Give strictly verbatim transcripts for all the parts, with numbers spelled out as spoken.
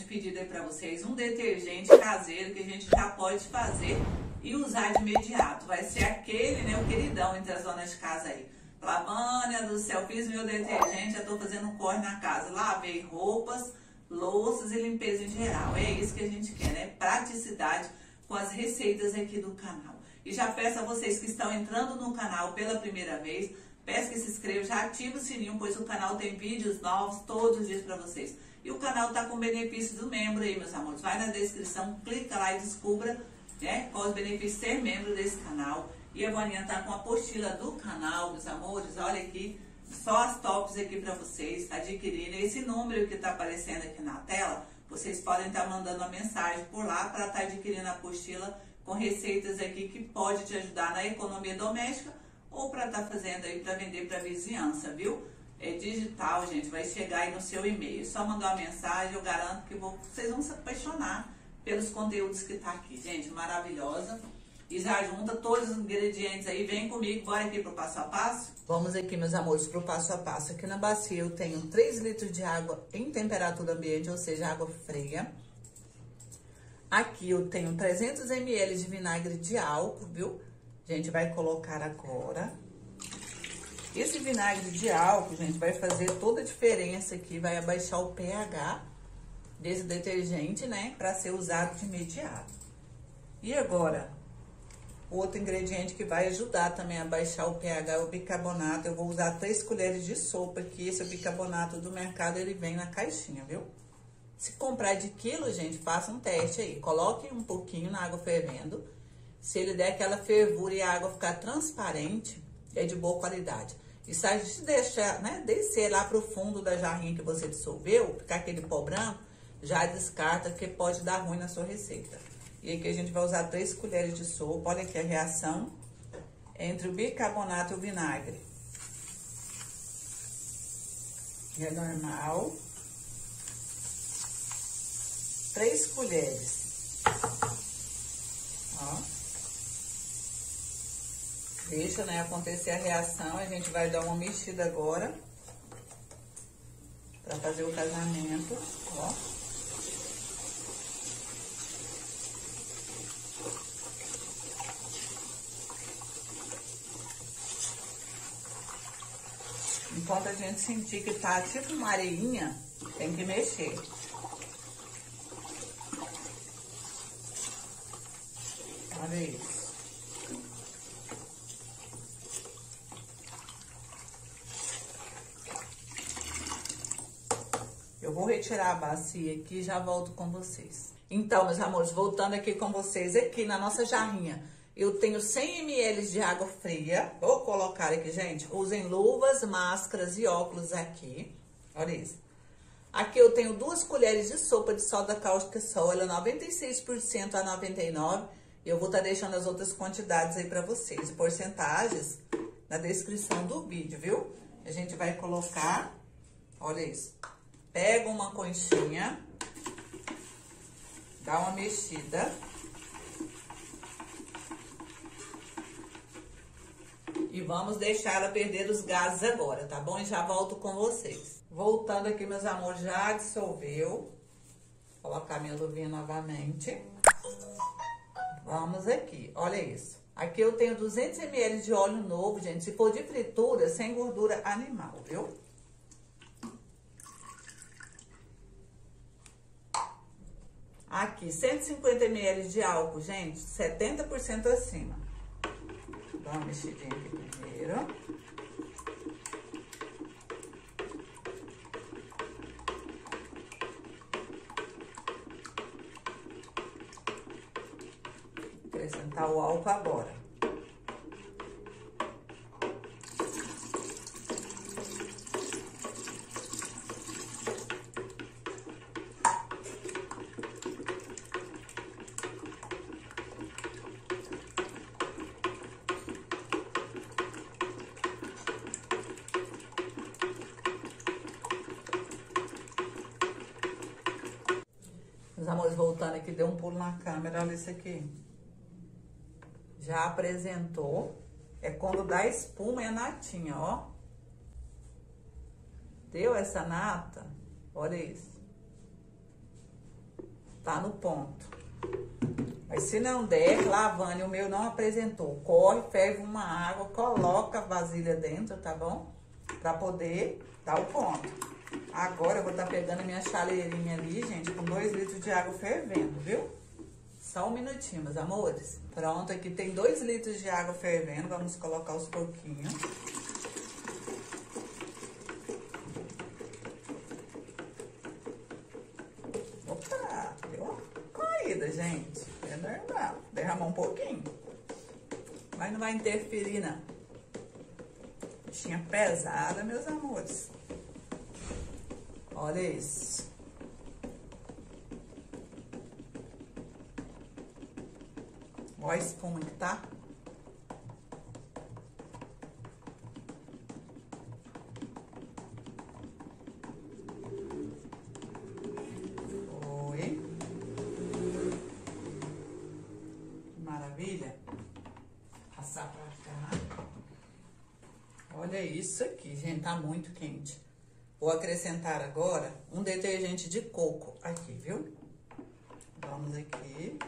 pedido aí pra vocês, um detergente caseiro que a gente já pode fazer e usar de imediato. Vai ser aquele, né, o queridão entre as donas de casa aí. Lavânia do céu, fiz meu detergente, já tô fazendo um corre na casa. Lavei roupas, louças e limpeza em geral. É isso que a gente quer, né? Praticidade com as receitas aqui do canal. E já peço a vocês que estão entrando no canal pela primeira vez, peço que se inscrevam, já ative o sininho, pois o canal tem vídeos novos todos os dias para vocês. E o canal tá com benefício do membro aí, meus amores. Vai na descrição, clica lá e descubra, né, qual os benefícios de ser membro desse canal. E a Vaninha tá com a apostila do canal, meus amores. Olha aqui, só as tops aqui para vocês adquirirem. Esse número que tá aparecendo aqui na tela, vocês podem estar mandando uma mensagem por lá para estar adquirindo a apostila com receitas aqui que pode te ajudar na economia doméstica ou para estar fazendo aí para vender para vizinhança, viu? É digital, gente, vai chegar aí no seu e-mail. Só mandar uma mensagem, eu garanto que vou, vocês vão se apaixonar pelos conteúdos que tá aqui, gente, maravilhosa. E já junta todos os ingredientes aí, vem comigo, bora aqui pro passo a passo? Vamos aqui, meus amores, pro passo a passo. Aqui na bacia eu tenho três litros de água em temperatura ambiente, ou seja, água fria. Aqui eu tenho trezentos mililitros de vinagre de álcool, viu? A gente vai colocar agora. Esse vinagre de álcool, gente, vai fazer toda a diferença aqui, vai abaixar o pH desse detergente, né? Pra ser usado de imediato. E agora, outro ingrediente que vai ajudar também a baixar o pH é o bicarbonato. Eu vou usar três colheres de sopa, que esse bicarbonato do mercado, ele vem na caixinha, viu? Se comprar de quilo, gente, faça um teste aí. Coloque um pouquinho na água fervendo. Se ele der aquela fervura e a água ficar transparente, é de boa qualidade. E se a gente deixar, né, descer lá pro fundo da jarrinha que você dissolveu, ficar aquele pó branco, já descarta, que pode dar ruim na sua receita. E aqui a gente vai usar três colheres de sopa. Olha aqui a reação entre o bicarbonato e o vinagre. É normal. Três colheres. Ó. Deixa, né, acontecer a reação. A gente vai dar uma mexida agora. Pra fazer o casamento, ó. Enquanto a gente sentir que tá tipo uma areinha, tem que mexer. Olha isso. Eu vou retirar a bacia aqui e já volto com vocês. Então, meus amores, voltando aqui com vocês, aqui na nossa jarrinha, eu tenho cem mililitros de água fria. Vou colocar aqui, gente. Usem luvas, máscaras e óculos aqui. Olha isso. Aqui eu tenho duas colheres de sopa de soda cáustica sólida, noventa e seis por cento a noventa e nove por cento. E eu vou estar deixando as outras quantidades aí pra vocês. Porcentagens na descrição do vídeo, viu? A gente vai colocar, olha isso. Pega uma conchinha, dá uma mexida. E vamos deixar ela perder os gases agora, tá bom? E já volto com vocês. Voltando aqui, meus amores, já dissolveu. Vou colocar minha luvinha novamente. Vamos aqui, olha isso. Aqui eu tenho duzentos mililitros de óleo novo, gente. Se for de fritura, sem gordura animal, viu? Aqui, cento e cinquenta mililitros de álcool, gente, setenta por cento acima. Dá uma mexidinha aqui primeiro. Vou acrescentar o álcool agora. Meus amores, voltando aqui, deu um pulo na câmera, olha isso aqui. Já apresentou. É quando dá espuma e a natinha, ó. Deu essa nata, olha isso. tá no ponto. Mas se não der, lavando, o meu não apresentou, corre, ferve uma água, coloca a vasilha dentro, tá bom? Pra poder dar o ponto. Agora eu vou estar pegando a minha chaleirinha ali, gente, com dois litros de água fervendo, viu? Só um minutinho, meus amores. Pronto, aqui tem dois litros de água fervendo, vamos colocar os pouquinhos. Opa, deu uma caída, gente. É normal. Derramar um pouquinho. Mas não vai interferir, não. Bichinha pesada, meus amores. Olha isso. Olha a espuma que tá. Foi. Que maravilha. Passar pra cá. Olha isso aqui, gente, tá muito quente. Vou acrescentar agora um detergente de coco aqui, viu? Vamos aqui.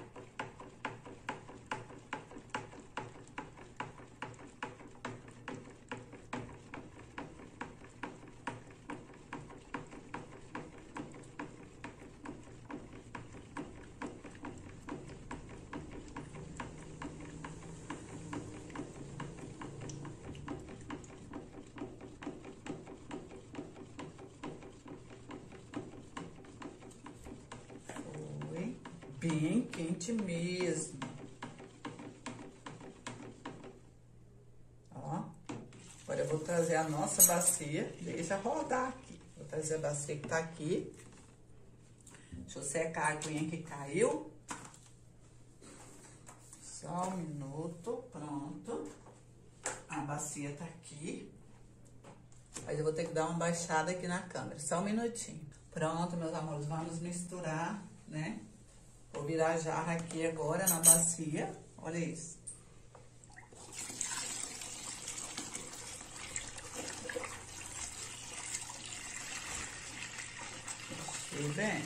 Bem quente mesmo. Ó. Agora eu vou trazer a nossa bacia. Deixa rodar aqui. Vou trazer a bacia que tá aqui. Deixa eu secar a aguinha que caiu. Só um minuto. Pronto. A bacia tá aqui. Mas eu vou ter que dar uma baixada aqui na câmera. Só um minutinho. Pronto, meus amores. Vamos misturar, né? Vou virar a jarra aqui agora na bacia. Olha isso. Mexer bem.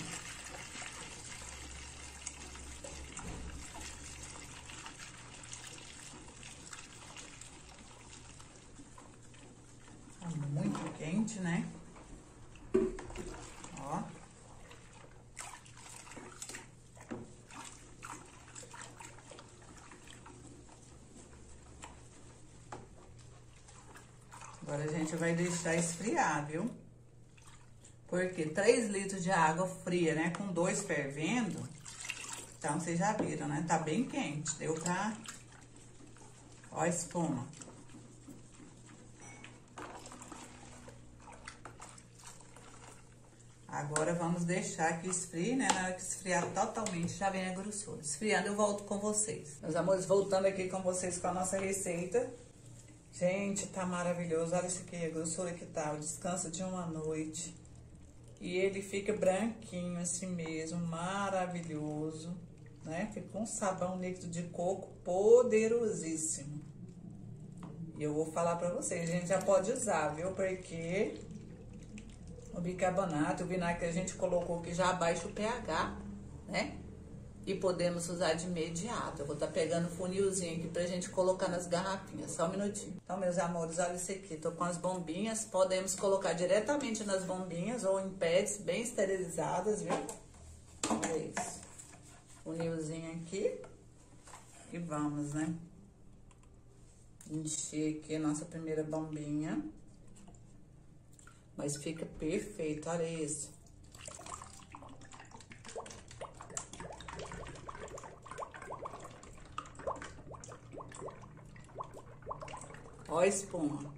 Tá muito quente, né? Ó. Agora a gente vai deixar esfriar, viu? Porque três litros de água fria, né? Com dois fervendo. Então, vocês já viram, né? Tá bem quente. Deu pra... Ó a espuma. Agora, vamos deixar que esfrie, né? Na hora que esfriar totalmente, já vem a grossura. Esfriando, eu volto com vocês. Meus amores, voltando aqui com vocês com a nossa receita. Gente, tá maravilhoso. Olha isso aqui, a grossura que tá. O descanso de uma noite. E ele fica branquinho assim mesmo, maravilhoso, né? Fica um sabão líquido de coco poderosíssimo. E eu vou falar pra vocês, a gente já pode usar, viu? Porque o bicarbonato, o vinagre que a gente colocou aqui já abaixa o pH, né? E podemos usar de imediato. Eu vou estar tá pegando o funilzinho aqui pra gente colocar nas garrafinhas. Só um minutinho. Então, meus amores, olha isso aqui. Tô com as bombinhas. Podemos colocar diretamente nas bombinhas ou em pads bem esterilizadas, viu? Olha isso. Funilzinho aqui. E vamos, né? Encher aqui a nossa primeira bombinha. Mas fica perfeito, olha isso. Ó a espuma.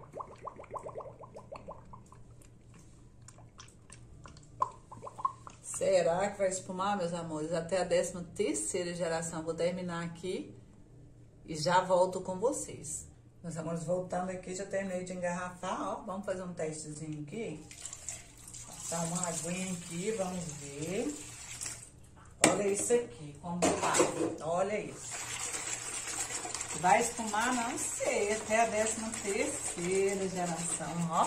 Será que vai espumar, meus amores? Até a décima terceira geração. Vou terminar aqui e já volto com vocês. Meus amores, voltando aqui, já terminei de engarrafar, ó. Vamos fazer um testezinho aqui. Passar uma aguinha aqui, vamos ver. Olha isso aqui, como tá. Olha isso. Vai espumar, não sei, até a décima terceira geração, ó.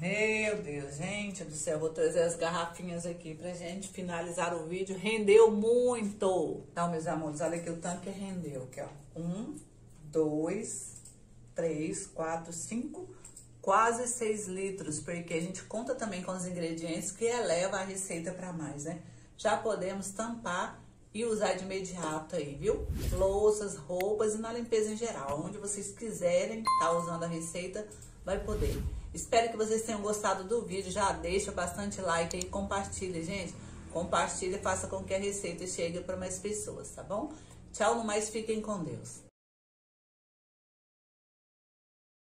Meu Deus, gente do céu, vou trazer as garrafinhas aqui pra gente finalizar o vídeo. Rendeu muito. Então, meus amores, olha aqui o tanto que rendeu. Aqui, ó. Um, dois, três, quatro, cinco, quase seis litros. Porque a gente conta também com os ingredientes que eleva a receita pra mais, né? Já podemos tampar e usar de imediato aí, viu? Louças, roupas e na limpeza em geral. Onde vocês quiserem estar usando a receita, vai poder. Espero que vocês tenham gostado do vídeo. Já deixa bastante like aí, compartilha, gente. Compartilha e faça com que a receita chegue para mais pessoas, tá bom? Tchau, no mais, fiquem com Deus.